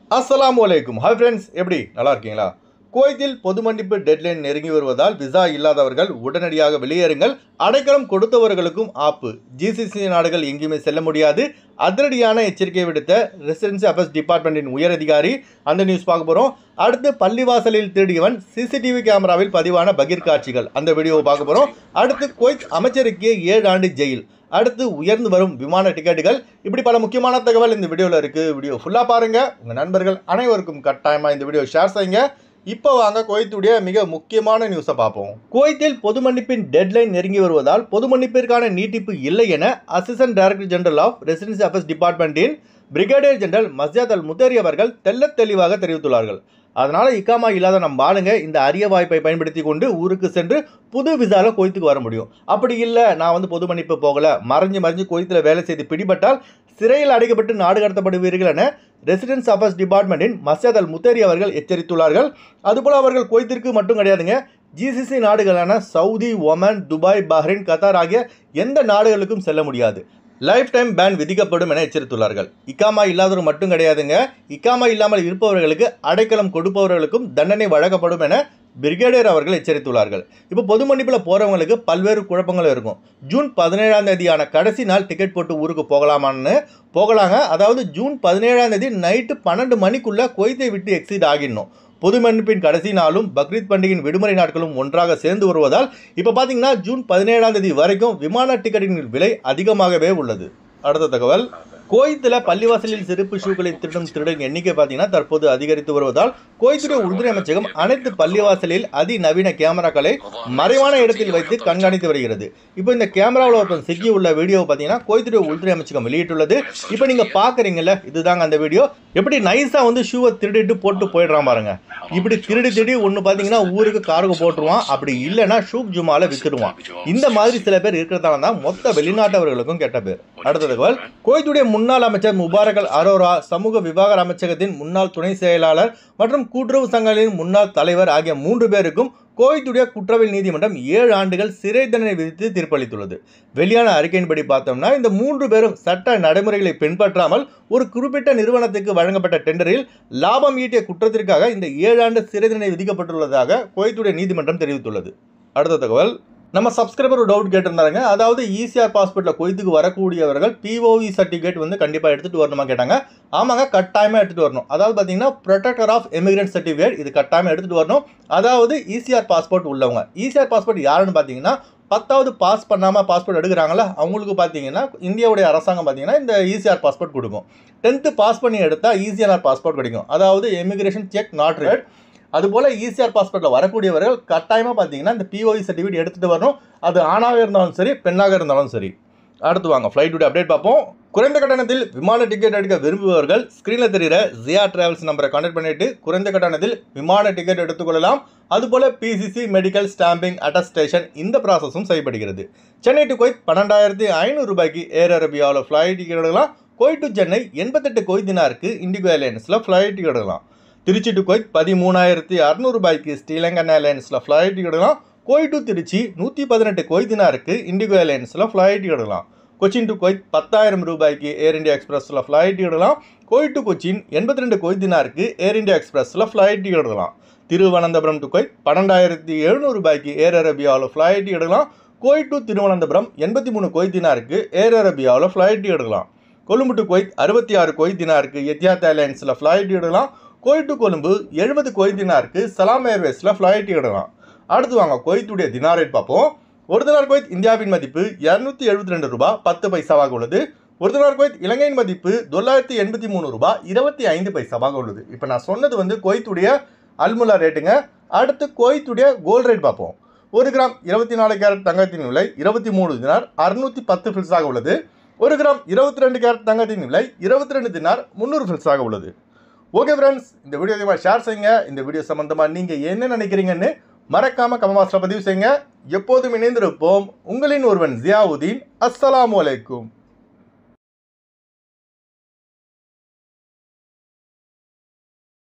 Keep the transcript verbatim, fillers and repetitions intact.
அஸ்ஸலாமு அலைக்கும். Hi friends, எப்படி நல்லா இருக்கீங்களா? குவைத்தில் பொது மன்னிப்பு டெட்லைன் நெருங்கி வருவதால் விசா இல்லாதவர்கள் உடனடியாக வெளியேறுங்கள். அடைக்கலம் கொடுத்தவர்களுக்கும் ஆப்பு. ஜிசிசி நாடுகள் எங்கேயுமே செல்ல முடியாது. அதிரடியான எச்சரிக்கை விடுத்த ரெசிடென்சி அஃபேர்ஸ் டிபார்ட்மெண்ட்டின் உயர் அதிகாரி. அந்த நியூஸ் பார்க்க போகிறோம். அடுத்து பள்ளிவாசலில் திருடியவன் சிசிடிவி கேமராவில் பதிவான பகீர் காட்சிகள், அந்த வீடியோவை பார்க்க போகிறோம். அடுத்து குவைத் அமைச்சருக்கு ஏழு ஆண்டு ஜெயில். அடுத்து உயர்ந்து வரும் விமான டிக்கெட்டுகள். இப்படி பல முக்கியமான தகவல் இந்த வீடியோவில் இருக்குது. வீடியோ ஃபுல்லாக பாருங்கள். உங்கள் நண்பர்கள் அனைவருக்கும் கட்டாயமாக இந்த வீடியோ ஷேர் செய்யுங்க. இப்போ வாங்க குவைத்துடைய மிக முக்கியமான நியூஸை பார்ப்போம். குவைத்தில் பொது மன்னிப்பின் டெட்லைன் நெருங்கி வருவதால் பொது மன்னிப்பிற்கான நீட்டிப்பு இல்லை என assistant director general of residency affairs டிபார்ட்மெண்ட்டின் பிரிகேடியர் ஜெனரல் மஸ்ஜத் அல் முத்தேரி அவர்கள் தெல்ல தெளிவாக தெரிவித்துள்ளார்கள். அதனால் இக்காமா இல்லாத நம்ம ஆளுங்க இந்த அரிய வாய்ப்பை பயன்படுத்தி கொண்டு ஊருக்கு சென்று புது விசாவில் குவைத்துக்கு வர முடியும். அப்படி இல்லை, நான் வந்து பொது மன்னிப்பு போகலை, மறைஞ்சு மறைஞ்சு குவைத்தில் வேலை செய்து பிடிபட்டால் சிறையில் அடைக்கப்பட்டு நாடு கடத்தப்படுவீர்கள் என ரெசிடென்ஸ் அஃபேர்ஸ் டிபார்ட்மெண்ட்டின் மஸ்ஜத் அல் முத்தேரி அவர்கள் எச்சரித்துள்ளார்கள். அதுபோல் அவர்கள் குவைத்திற்கு மட்டும் கிடையாதுங்க, ஜிசிசி நாடுகளான Saudi, Oman, Dubai, Bahrain, Qatar ஆகிய எந்த நாடுகளுக்கும் செல்ல முடியாது. லைஃப் டைம் பேன் விதிக்கப்படும் என எச்சரித்துள்ளார்கள். இக்காமா இல்லாதவர் மட்டும் கிடையாதுங்க, இக்காமா இல்லாமல் இருப்பவர்களுக்கு அடைக்கலம் கொடுப்பவர்களுக்கும் தண்டனை வழங்கப்படும் என பிரிகேடியர் அவர்கள் எச்சரித்துள்ளார்கள். இப்போ பொது மன்னிப்பில் போகிறவங்களுக்கு பல்வேறு குழப்பங்கள் இருக்கும். ஜூன் பதினேழாம் தேதியான கடைசி நாள் டிக்கெட் போட்டு ஊருக்கு போகலாமான்னு போகலாங்க. அதாவது ஜூன் பதினேழாம் தேதி நைட்டு பன்னெண்டு மணிக்குள்ளே குவைத்தை விட்டு எக்ஸிட் ஆகிடணும். பொது மன்னிப்பின் கடைசி நாளும் பக்ரீத் பண்டிகையின் விடுமுறை நாட்களும் ஒன்றாக சேர்ந்து வருவதால் இப்போ பார்த்தீங்கன்னா ஜூன் பதினேழாம் தேதி வரைக்கும் விமான டிக்கெட்டின் விலை அதிகமாகவே உள்ளது. அடுத்த தகவல், குவைத்தில் பள்ளிவாசலில் செருப்பு ஷூக்களை திருடும் திருடன் எண்ணிக்கை பார்த்தீங்கன்னா தற்போது அதிகரித்து வருவதால் குவைத்துடைய உள்துறை அமைச்சகம் அனைத்து பள்ளிவாசலில் அதிநவீன கேமராக்களை மறைவான இடத்தில் வைத்து கண்காணித்து வருகிறது. இப்போ இந்த கேமராவில் ஒருத்தன் சிக்கி உள்ள வீடியோ பார்த்தீங்கன்னா குவைத்துடைய உள்துறை அமைச்சகம் வெளியிட்டுள்ளது. இப்போ நீங்கள் பார்க்குறீங்கல்ல, இதுதாங்க அந்த வீடியோ. எப்படி நைஸாக வந்து ஷூவை திருடிட்டு போட்டு போயிடுறான் பாருங்க. இப்படி திருடி திருடி ஒன்று பார்த்தீங்கன்னா ஊருக்கு காருக்கு போட்டுருவான், அப்படி இல்லைன்னா ஷூப் ஜுமால வித்துடுவான். இந்த மாதிரி சில பேர் இருக்கிறதால தான் மொத்த வெளிநாட்டவர்களுக்கும் கெட்ட பேர். அடுத்த தகவல், குவைத்துடைய முன்னாள் அமைச்சர் முபாரக் அல் அரோரா, சமூக விவகார அமைச்சகத்தின் முன்னாள் துணை செயலாளர் மற்றும் கூட்டுறவு சங்கங்களின் முன்னாள் தலைவர் ஆகிய மூன்று பேருக்கும் குவைத்துடைய குற்றவியல் நீதிமன்றம் ஏழு ஆண்டுகள் சிறை தண்டனை விதித்து தீர்ப்பளித்துள்ளது. வெளியான அறிக்கையின்படி பார்த்தோம்னா இந்த மூன்று பேரும் சட்ட நடைமுறைகளை பின்பற்றாமல் ஒரு குறிப்பிட்ட நிறுவனத்துக்கு வழங்கப்பட்ட டெண்டரில் லாபம் ஈட்டிய குற்றத்திற்காக இந்த ஏழு ஆண்டு சிறை தண்டனை விதிக்கப்பட்டுள்ளதாக குவைத்துடைய நீதிமன்றம் தெரிவித்துள்ளது. அடுத்த தகவல், நம்ம சப்ஸ்கிரைபர் ஒரு டவுட் கேட்டிருந்தாங்க. அதாவது இசிஆர் பாஸ்போர்ட்டில் குவைத்துக்கு வரக்கூடியவர்கள் பிஓஇ சர்டிஃபிகேட் வந்து கண்டிப்பாக எடுத்துகிட்டு வரணுமா கேட்டாங்க. ஆமாங்க, கட்டாயமாக எடுத்துகிட்டு வரணும். அதாவது பார்த்தீங்கன்னா ப்ரொடெக்டர் ஆஃப் எமிகிரன்ட் சர்டிஃபிகேட், இது கட்டாயமாக எடுத்துகிட்டு வரணும். அதாவது இசிஆர் பாஸ்போர்ட் உள்ளவங்க. இசிஆர் பாஸ்போர்ட் யாருன்னு பார்த்தீங்கன்னா பத்தாவது பாஸ் பண்ணாமல் பாஸ்போர்ட் எடுக்கிறாங்களா அவங்களுக்கு பார்த்தீங்கன்னா இந்தியாவுடைய அரசாங்கம் பார்த்தீங்கன்னா இந்த இசிஆர் பாஸ்போர்ட் கொடுக்கும். டென்த்து பாஸ் பண்ணி எடுத்தால் இசிஆர் பாஸ்போர்ட் கிடைக்கும். அதாவது எமிகிரேஷன் செக் நாட் ரெட். அதுபோல் இசிஆர் பாஸ்போர்ட்டில் வரக்கூடியவர்கள் கட்டாயமாக பார்த்தீங்கன்னா இந்த பிஓஇ சர்டிஃபிகேட் எடுத்துகிட்டு வரணும். அது ஆணாக இருந்தாலும் சரி, பெண்ணாக இருந்தாலும் சரி. அடுத்து வாங்க ஃப்ளைட்டுடைய அப்டேட் பார்ப்போம். குறைந்த கட்டணத்தில் விமான டிக்கெட் எடுக்க விரும்புபவர்கள் ஸ்க்ரீனில் தெரிகிற ஜியா டிராவல்ஸ் நம்பரை கான்டாக்ட் பண்ணிட்டு குறைந்த கட்டணத்தில் விமான டிக்கெட் எடுத்துக்கொள்ளலாம். அதுபோல் பிசிசி, மெடிக்கல், ஸ்டாம்பிங், அட்டஸ்டேஷன் இந்த ப்ராசஸும் செய்யப்படுகிறது. சென்னை டு குவைத் பன்னெண்டாயிரத்தி ஐநூறு ரூபாய்க்கு ஏர் அரேபியாவில் ஃப்ளைட் டிக்கெட் எடுக்கலாம். குவைத் டு சென்னை எண்பத்தெட்டு குவைத் தினாருக்கு இண்டிகோ ஏர்லைன்ஸில் ஃப்ளைட் டிக்கெட் எடுக்கலாம். திருச்சி டு குவைத் பதிமூணாயிரத்தி அறுநூறு ரூபாய்க்கு ஸ்ரீலங்கன் ஏர்லைன்ஸில் ஃப்ளைட் டிக்கெட் எடுக்கலாம். குவைத் டு திருச்சி நூற்றி பதினெட்டு குவைத் தினாருக்கு இண்டிகோ ஏர்லைன்ஸில் ஃப்ளைட் டிக்கெட் எடுக்கலாம். கொச்சின் டு குவைத் பத்தாயிரம் ரூபாய்க்கு ஏர் இந்தியா எக்ஸ்பிரஸில் ஃப்ளைட் டிக்கெட் எடுக்கலாம். குவைத் டு கொச்சின் எண்பத்தி ரெண்டு குவைத் தினாருக்கு ஏர் இந்தியா எக்ஸ்பிரஸில் ஃப்ளைட் டிக்கெட் எடுக்கலாம். திருவனந்தபுரம் டு குவைத் பன்னெண்டாயிரத்தி எழுநூறு ரூபாய்க்கு ஏர் அரேபியாவில் ஃப்ளைட் டிக்கெட் எடுக்கலாம். குவைத் டு திருவனந்தபுரம் எண்பத்தி மூணு குவைத் தினாருக்கு ஏர் அரேபியாவில் ஃப்ளைட் டிக்கெட் எடுக்கலாம். கொழும்பு டு குவைத் அறுபத்தி ஆறு குவைத் தினாருக்கு எத்தியாத் ஏர்லைன்ஸில் ஃப்ளைட் டிக்கெட் எடுக்கலாம். குவைத் டு கொழும்பு எழுபது குவைத் தினாருக்கு சலாம் ஏர்வேஸில் ஃப்ளைட் டிக்கெட் எடுக்கலாம். அடுத்து வாங்க குவைத்துடைய தினார் ரேட் பார்ப்போம். ஒரு தினார் குவைத் இந்தியாவின் மதிப்பு இரநூத்தி எழுபத்தி ரெண்டு ரூபாய் பத்து பைசாவாக உள்ளது. ஒரு தினார் குவைத் இலங்கையின் மதிப்பு தொள்ளாயிரத்தி எண்பத்தி மூணு ரூபாய் இருபத்தி ஐந்து பைசாவாக உள்ளது. இப்போ நான் சொன்னது வந்து குவைத்துடைய அல்முலா ரேட்டுங்க. அடுத்து குவைத்துடைய கோல்டு ரேட் பார்ப்போம். ஒரு கிராம் இருபத்தி நாலு கேரட் தங்கத்தின் விலை இருபத்தி மூணு தினார் அறுநூற்றி பத்து ஃபில்ஸாக உள்ளது. ஒரு கிராம் இருபத்தி ரெண்டு கேரட் தங்கத்தின் விலை இருபத்தி ரெண்டு தினார் முந்நூறு ஃபில்ஸாக உள்ளது. ஓகே ஃப்ரெண்ட்ஸ், இந்த வீடியோ அதிகமாக ஷேர் செய்யுங்க. இந்த வீடியோ சம்மந்தமாக நீங்கள் என்ன நினைக்கிறீங்கன்னு மறக்காமல் கமெண்ட் பாக்ஸில் பதிவு செய்யுங்க. எப்போதும் இணைந்திருப்போம். உங்களின் ஒருவன் ஜியாவுதீன். அஸ்ஸலாமு அலைக்கும்.